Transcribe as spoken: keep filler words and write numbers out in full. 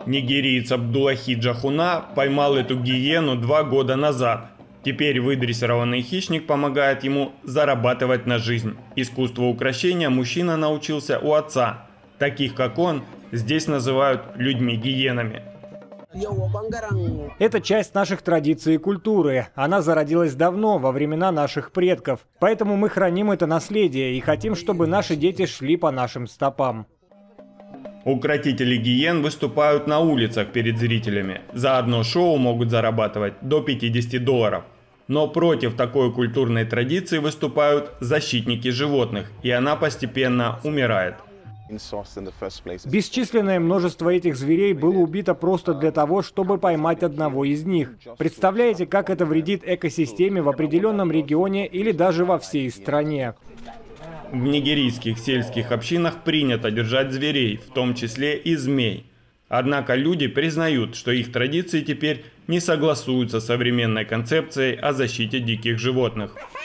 Нигериец Абдуллахи Джахуна поймал эту гиену два года назад. Теперь выдрессированный хищник помогает ему зарабатывать на жизнь. Искусству укрощения мужчина научился у отца. Таких, как он, здесь называют людьми-гиенами. Это часть наших традиций и культуры. Она зародилась давно, во времена наших предков. Поэтому мы храним это наследие и хотим, чтобы наши дети шли по нашим стопам. Укротители гиен выступают на улицах перед зрителями. За одно шоу могут зарабатывать до пятидесяти долларов. Но против такой культурной традиции выступают защитники животных, и она постепенно умирает. Бесчисленное множество этих зверей было убито просто для того, чтобы поймать одного из них. Представляете, как это вредит экосистеме в определенном регионе или даже во всей стране? В нигерийских сельских общинах принято держать зверей, в том числе и змей. Однако люди признают, что их традиции теперь не согласуются с современной концепцией о защите диких животных.